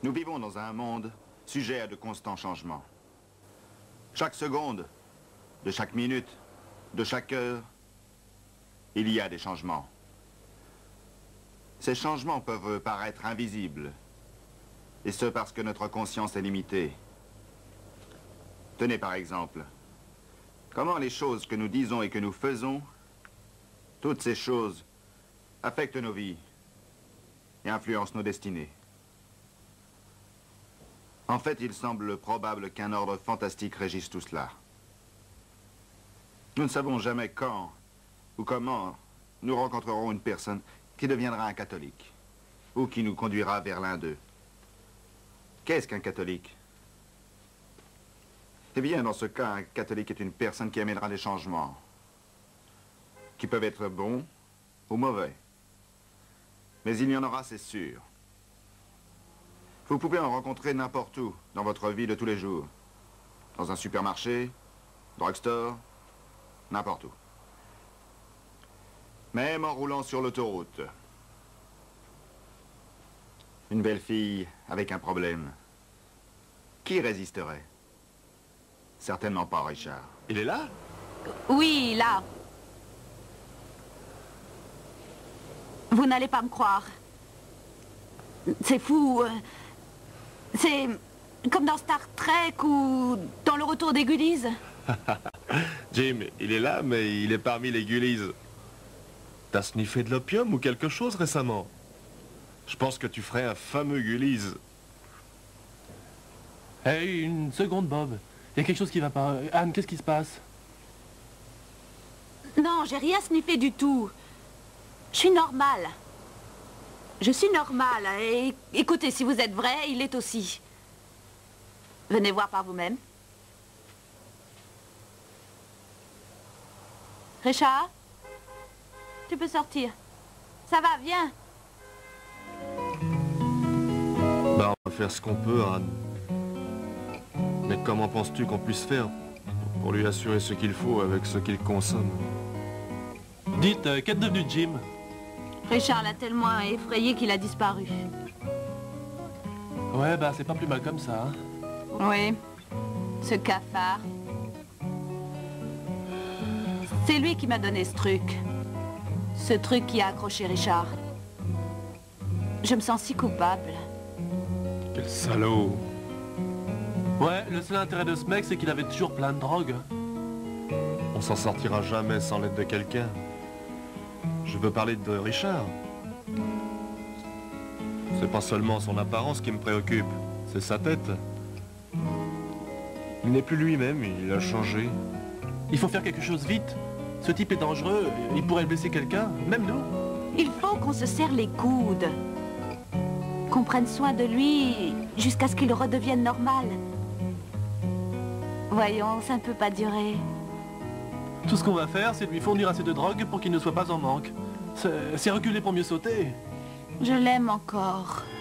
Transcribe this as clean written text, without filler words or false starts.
Nous vivons dans un monde sujet à de constants changements. Chaque seconde, de chaque minute, de chaque heure, il y a des changements. Ces changements peuvent paraître invisibles, et ce parce que notre conscience est limitée. Tenez par exemple, comment les choses que nous disons et que nous faisons, toutes ces choses affectent nos vies et influencent nos destinées. En fait, il semble probable qu'un ordre fantastique régisse tout cela. Nous ne savons jamais quand ou comment nous rencontrerons une personne qui deviendra un catholique ou qui nous conduira vers l'un d'eux. Qu'est-ce qu'un catholique? Eh bien, dans ce cas, un catholique est une personne qui amènera des changements, qui peuvent être bons ou mauvais. Mais il y en aura, c'est sûr. Vous pouvez en rencontrer n'importe où dans votre vie de tous les jours. Dans un supermarché, drugstore, n'importe où. Même en roulant sur l'autoroute. Une belle fille avec un problème. Qui résisterait? Certainement pas Richard. Il est là? Oui, là. Vous n'allez pas me croire. C'est fou. C'est comme dans Star Trek ou dans Le Retour des Gullies. Jim, il est là, mais il est parmi les Gullies. T'as sniffé de l'opium ou quelque chose récemment? Je pense que tu ferais un fameux Gullies. Hey, une seconde, Bob. Il y a quelque chose qui va pas. Anne, qu'est-ce qui se passe? Non, j'ai rien sniffé du tout. Je suis normale. Je suis normale. Et écoutez, si vous êtes vrai, il l'est aussi. Venez voir par vous-même. Richard, tu peux sortir. Ça va, viens. Bah, on va faire ce qu'on peut, Anne. Mais comment penses-tu qu'on puisse faire pour lui assurer ce qu'il faut avec ce qu'il consomme? Dites, qu'est devenu Jim? Richard l'a tellement effrayé qu'il a disparu. Ouais, bah c'est pas plus mal comme ça, hein. Oui, ce cafard. C'est lui qui m'a donné ce truc. Ce truc qui a accroché Richard. Je me sens si coupable. Quel salaud! Ouais, le seul intérêt de ce mec, c'est qu'il avait toujours plein de drogue. On s'en sortira jamais sans l'aide de quelqu'un. Je veux parler de Richard. C'est pas seulement son apparence qui me préoccupe, c'est sa tête. Il n'est plus lui-même, il a changé. Il faut faire quelque chose vite. Ce type est dangereux, il pourrait blesser quelqu'un, même nous. Il faut qu'on se serre les coudes. Qu'on prenne soin de lui jusqu'à ce qu'il redevienne normal. Voyons, ça ne peut pas durer. Tout ce qu'on va faire, c'est lui fournir assez de drogue pour qu'il ne soit pas en manque. C'est reculer pour mieux sauter. Je l'aime encore.